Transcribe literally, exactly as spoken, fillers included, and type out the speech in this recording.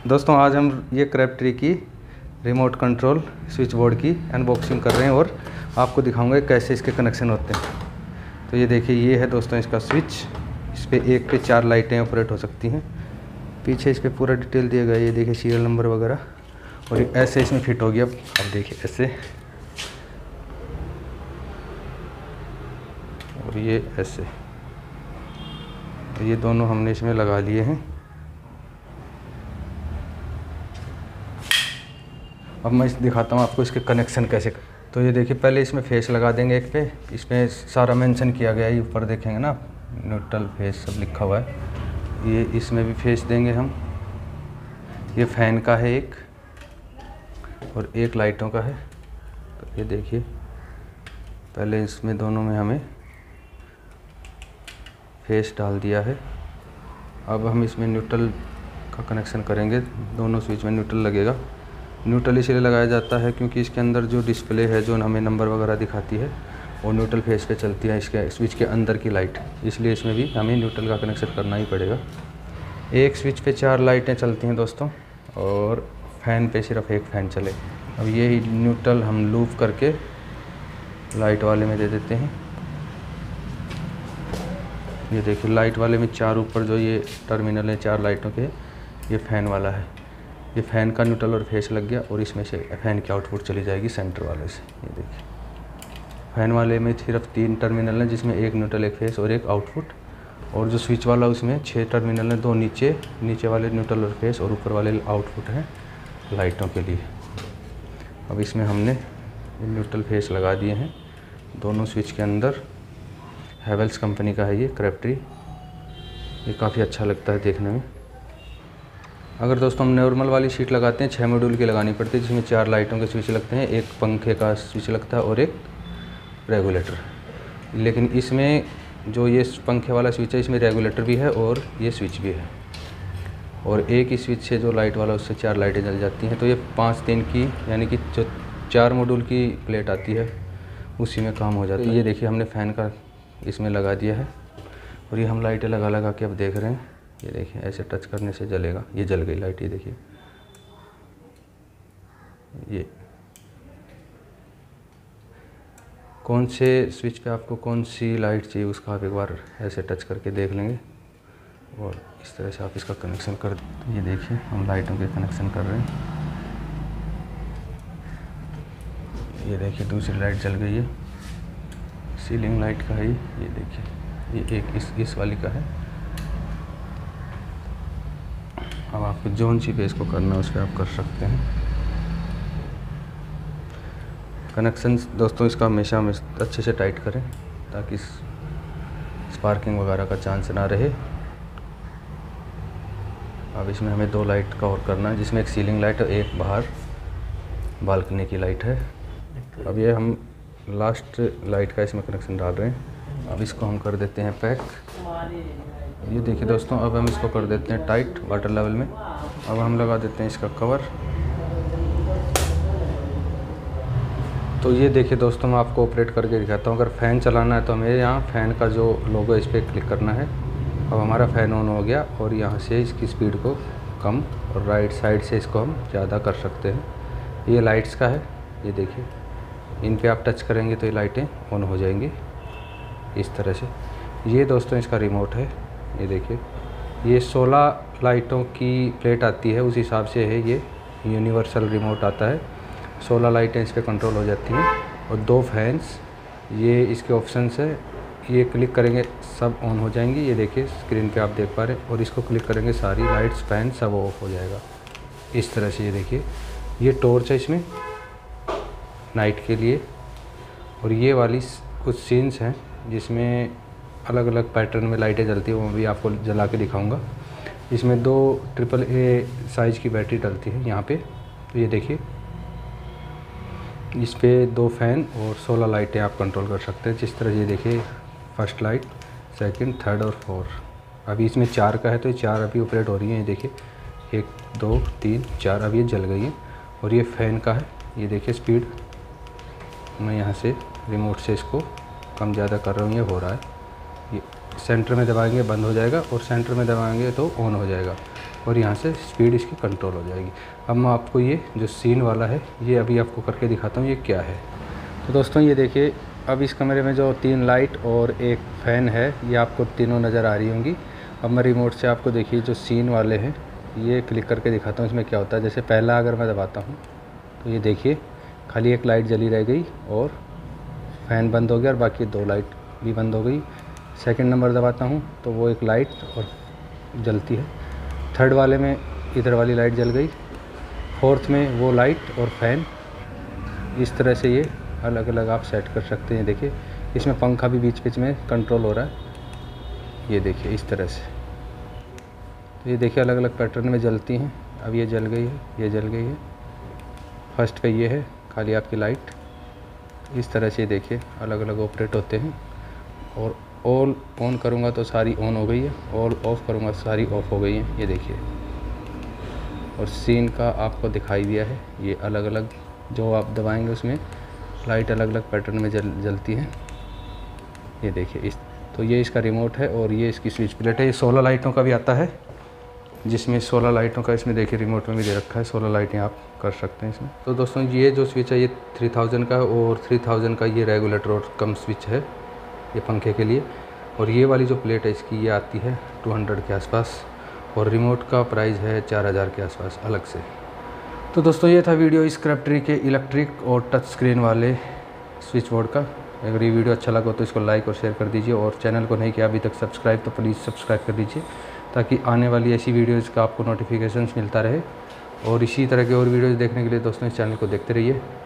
दोस्तों आज हम ये क्रैप्ट्री की रिमोट कंट्रोल स्विच बोर्ड की अनबॉक्सिंग कर रहे हैं और आपको दिखाऊंगा कैसे इसके कनेक्शन होते हैं। तो ये देखिए, ये है दोस्तों इसका स्विच। इस पर एक पे चार लाइटें ऑपरेट हो सकती हैं। पीछे इस पर पूरा डिटेल दिया गया है, ये देखिए सीरियल नंबर वगैरह। और ये ऐसे इसमें फिट हो गया। अब देखिए ऐसे, और ये ऐसे, ये दोनों हमने इसमें लगा लिए हैं। अब मैं इस दिखाता हूँ आपको इसके कनेक्शन कैसे। तो ये देखिए, पहले इसमें फेस लगा देंगे एक पे। इसमें सारा मेंशन किया गया है, ऊपर देखेंगे ना, न्यूट्रल फेस सब लिखा हुआ है। ये इसमें भी फेस देंगे हम। ये फैन का है एक, और एक लाइटों का है। तो ये देखिए, पहले इसमें दोनों में हमें फेस डाल दिया है। अब हम इसमें न्यूट्रल का कनेक्शन करेंगे। दोनों स्विच में न्यूट्रल लगेगा। न्यूट्रल इसलिए लगाया जाता है क्योंकि इसके अंदर जो डिस्प्ले है, जो हमें नंबर वगैरह दिखाती है, वो न्यूट्रल फेस पे चलती है, इसके स्विच के अंदर की लाइट। इसलिए इसमें भी हमें न्यूट्रल का कनेक्शन करना ही पड़ेगा। एक स्विच पे चार लाइटें चलती हैं दोस्तों, और फैन पे सिर्फ एक फ़ैन चले। अब ये न्यूट्रल हम लूप करके लाइट वाले में दे देते हैं। ये देखिए, लाइट वाले में चार ऊपर जो ये टर्मिनल है चार लाइटों के, ये फ़ैन वाला है। ये फ़ैन का न्यूट्रल और फेस लग गया, और इसमें से फ़ैन की आउटपुट चली जाएगी सेंटर वाले से। ये देखिए, फ़ैन वाले में सिर्फ तीन टर्मिनल हैं, जिसमें एक न्यूट्रल, एक फेस और एक आउटपुट। और जो स्विच वाला उसमें छः टर्मिनल हैं, दो नीचे नीचे वाले न्यूट्रल और फेस, और ऊपर वाले आउटपुट हैं लाइटों के लिए। अब इसमें हमने न्यूट्रल फेस लगा दिए हैं दोनों स्विच के अंदर। हैवेल्स कंपनी का है ये क्रैप्ट्री। ये काफ़ी अच्छा लगता है देखने में। अगर दोस्तों हम नॉर्मल वाली शीट लगाते हैं, छः मॉड्यूल की लगानी पड़ती है, जिसमें चार लाइटों के स्विच लगते हैं, एक पंखे का स्विच लगता है और एक रेगुलेटर। लेकिन इसमें जो ये पंखे वाला स्विच है, इसमें रेगुलेटर भी है और ये स्विच भी है। और एक ही स्विच से जो लाइट वाला, उससे चार लाइटें जल जाती हैं। तो ये पाँच तीन की, यानी कि जो चार मॉड्यूल की प्लेट आती है, उसी में काम हो जाता है। ये देखिए, हमने फ़ैन का इसमें लगा दिया है, और ये हम लाइटें लगा लगा के अब देख रहे हैं। ये देखिए, ऐसे टच करने से जलेगा। ये जल गई लाइट, ये देखिए। ये कौन से स्विच पे आपको कौन सी लाइट चाहिए, उसका आप एक बार ऐसे टच करके देख लेंगे, और इस तरह से आप इसका कनेक्शन कर। ये देखिए, हम लाइटों के कनेक्शन कर रहे हैं। ये देखिए, दूसरी लाइट जल गई है। सीलिंग लाइट का है ये। ये देखिए, ये एक इस इस वाली का है। अब आपको जोन सी पे इसको करना है, उस पर आप कर सकते हैं कनेक्शन। दोस्तों इसका हमेशा अच्छे से टाइट करें, ताकि स्पार्किंग वगैरह का चांस ना रहे। अब इसमें हमें दो लाइट का और करना है, जिसमें एक सीलिंग लाइट और एक बाहर बालकनी की लाइट है। अब ये हम लास्ट लाइट का इसमें कनेक्शन डाल रहे हैं। अब इसको हम कर देते हैं पैक। ये देखिए दोस्तों, अब हम इसको कर देते हैं टाइट वाटर लेवल में। अब हम लगा देते हैं इसका कवर। तो ये देखिए दोस्तों, मैं आपको ऑपरेट करके दिखाता हूँ। अगर फ़ैन चलाना है तो हमें यहाँ फ़ैन का जो लोगो है, इस पर क्लिक करना है। अब हमारा फ़ैन ऑन हो गया, और यहाँ से इसकी स्पीड को कम और राइट साइड से इसको हम ज़्यादा कर सकते हैं। ये लाइट्स का है, ये देखिए, इन पे आप टच करेंगे तो ये लाइटें ऑन हो जाएंगी इस तरह से। ये दोस्तों इसका रिमोट है। ये देखिए, ये सोलह लाइटों की प्लेट आती है, उस हिसाब से है ये यूनिवर्सल रिमोट आता है। सोलह लाइटें इस पर कंट्रोल हो जाती हैं, और दो फैंस, ये इसके ऑप्शंस है। ये क्लिक करेंगे सब ऑन हो जाएंगी। ये देखिए स्क्रीन पे आप देख पा रहे हैं। और इसको क्लिक करेंगे, सारी लाइट्स, फैन सब ऑफ हो जाएगा इस तरह से। ये देखिए, ये टॉर्च है इसमें नाइट के लिए। और ये वाली कुछ सीन्स हैं जिसमें अलग अलग पैटर्न में लाइटें जलती हैं, वो भी आपको जला के दिखाऊंगा। इसमें दो ट्रिपल ए साइज़ की बैटरी डलती है यहाँ पे। तो ये देखिए, इस पे दो फैन और सोलह लाइटें आप कंट्रोल कर सकते हैं जिस तरह। ये देखिए, फर्स्ट लाइट, सेकंड, थर्ड और फोर। अभी इसमें चार का है, तो ये चार अभी ऑपरेट हो रही हैं। ये देखिए, एक, दो, तीन, चार, अब ये जल गई हैं। और ये फ़ैन का है। ये देखिए स्पीड, मैं यहाँ से रिमोट से इसको कम ज़्यादा कर रहा हूँ, ये हो रहा है। ये सेंटर में दबाएंगे बंद हो जाएगा और सेंटर में दबाएंगे तो ऑन हो जाएगा और यहाँ से स्पीड इसकी कंट्रोल हो जाएगी। अब मैं आपको ये जो सीन वाला है ये अभी आपको करके दिखाता हूँ ये क्या है। तो दोस्तों ये देखिए, अब इस कमरे में जो तीन लाइट और एक फ़ैन है ये आपको तीनों नज़र आ रही होंगी। अब मैं रिमोट से आपको देखिए जो सीन वाले हैं ये क्लिक करके दिखाता हूँ इसमें क्या होता है। जैसे पहला अगर मैं दबाता हूँ तो ये देखिए खाली एक लाइट जली रह गई और फ़ैन बंद हो गया और बाकी दो लाइट भी बंद हो गई। सेकंड नंबर दबाता हूँ तो वो एक लाइट और जलती है। थर्ड वाले में इधर वाली लाइट जल गई। फोर्थ में वो लाइट और फ़ैन। इस तरह से ये अलग अलग आप सेट कर सकते हैं। देखिए इसमें पंखा भी बीच बीच में कंट्रोल हो रहा है। ये देखिए इस तरह से, तो ये देखिए अलग अलग पैटर्न में जलती हैं। अब ये जल गई है, ये जल गई है। फर्स्ट पे ये है खाली आपकी लाइट। इस तरह से देखिए अलग अलग ऑपरेट होते हैं। और ऑल ऑन करूँगा तो सारी ऑन हो गई है, ऑल ऑफ़ करूँगा तो सारी ऑफ़ हो गई हैं। ये देखिए, और सीन का आपको दिखाई दिया है। ये अलग अलग जो आप दबाएंगे उसमें लाइट अलग अलग पैटर्न में जल जलती है। ये देखिए इस तो ये इसका रिमोट है और ये इसकी स्विच प्लेट है। ये सोलह लाइटों का भी आता है, जिसमें सोलह लाइटों का इसमें देखिए रिमोट में भी दे रखा है। सोलह लाइटें आप कर सकते हैं इसमें। तो दोस्तों ये जो स्विच है ये थ्री थाउजेंड का और थ्री थाउजेंड का ये रेगुलेटर और कम स्विच है ये पंखे के लिए। और ये वाली जो प्लेट है इसकी ये आती है टू हंड्रेड के आसपास और रिमोट का प्राइस है चार हज़ार के आसपास अलग से। तो दोस्तों ये था वीडियो इस क्रैफ्टरी के इलेक्ट्रिक और टच स्क्रीन वाले स्विच बोर्ड का। अगर ये वीडियो अच्छा लगा तो इसको लाइक और शेयर कर दीजिए और चैनल को नहीं किया अभी तक सब्सक्राइब तो प्लीज़ सब्सक्राइब कर दीजिए ताकि आने वाली ऐसी वीडियोज़ का आपको नोटिफिकेशंस मिलता रहे। और इसी तरह के और वीडियोज़ देखने के लिए दोस्तों इस चैनल को देखते रहिए।